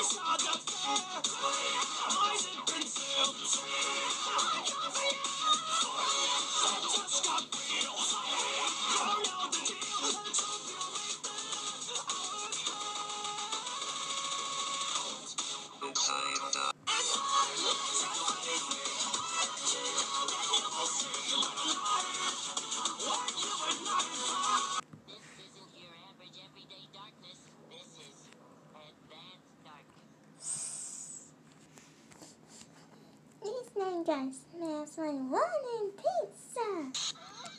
These ninjas smells like running pizza.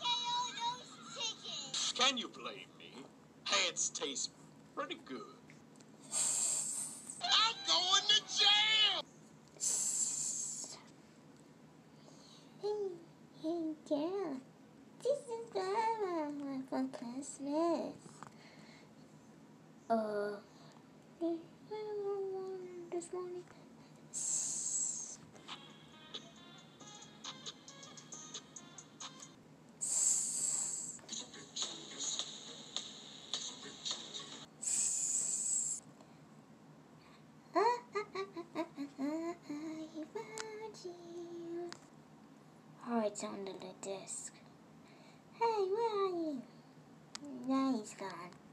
Can you blame me? Pants taste pretty good. I'm going to jail! Hey, girl. This is what I want for Christmas. This morning. Oh, it's under the desk. Hey, where are you? Now he's gone.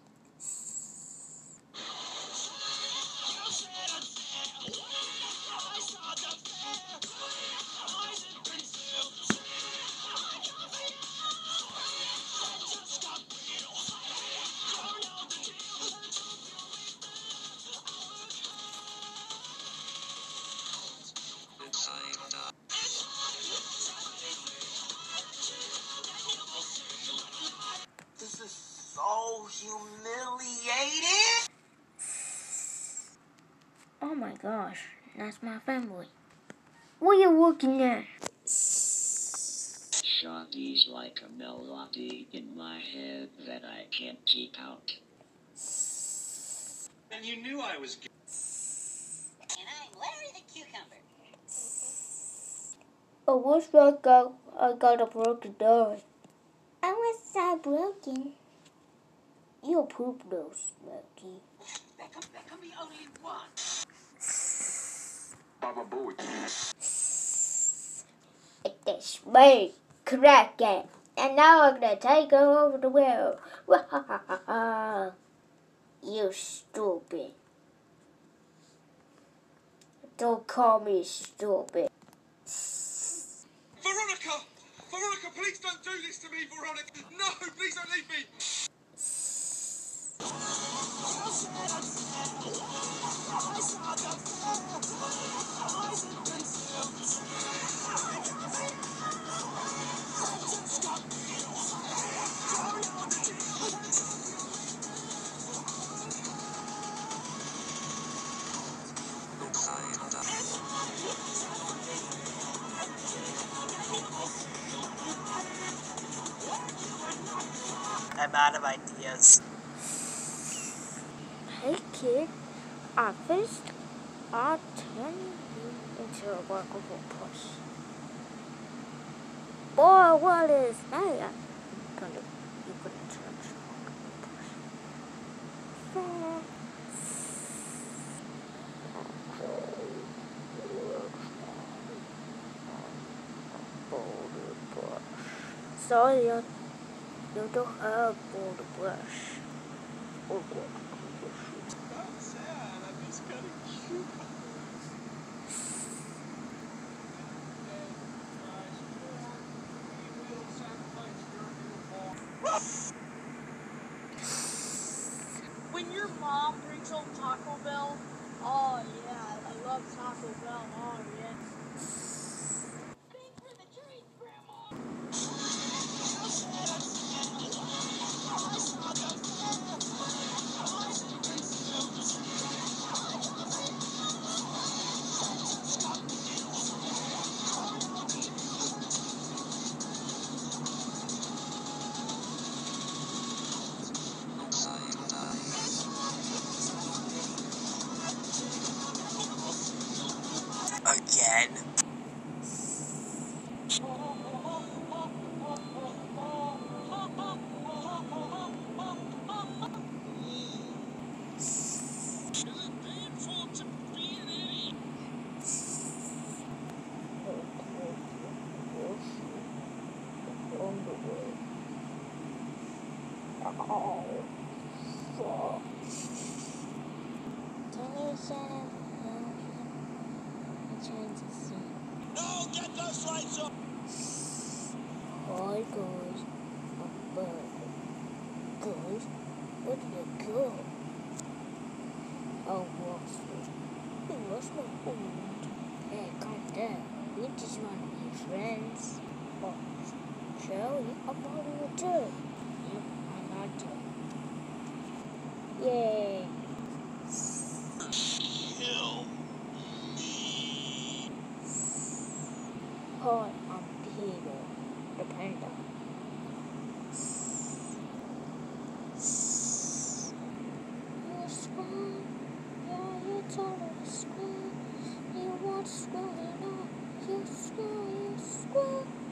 This is so humiliating. Oh my gosh, that's my family. What are you looking at? Shanty's like a melody in my head that I can't keep out. And you knew I was gay. And I'm Larry the Cucumber. Oh, what's that guy? I got a broken door. I was so broken. You poop though, Smokey. There can be only one. Baba Booey. It's me, Kraken. And now I'm gonna take over the world. You stupid. Don't call me stupid. Veronica! Veronica, please don't do this to me, Veronica! No, please don't leave me! I'm out of ideas. Hey kid, I fished. I'll turn you into a workable push. Boy, what is that? You're gonna turn into a workable push. Sorry, you don't have boulder brush. I'm sad, I'm just cutting cucumbers. When your mom brings home Taco Bell, oh yeah, I love Taco Bell, oh yeah. Thanks for the treat, Grandma! Again? lights off. Hi guys, I'm back. Guys, where did it go? Oh, lost it. We lost my phone. Hey, calm down. We just want to be friends. Oh, shall we? I'm on a return. Yep, I'm on turn. Yay! Kill. Hi, I'm Peter, the panda. You're smart. Yeah, you're totally smart. You what's going on? You're smart.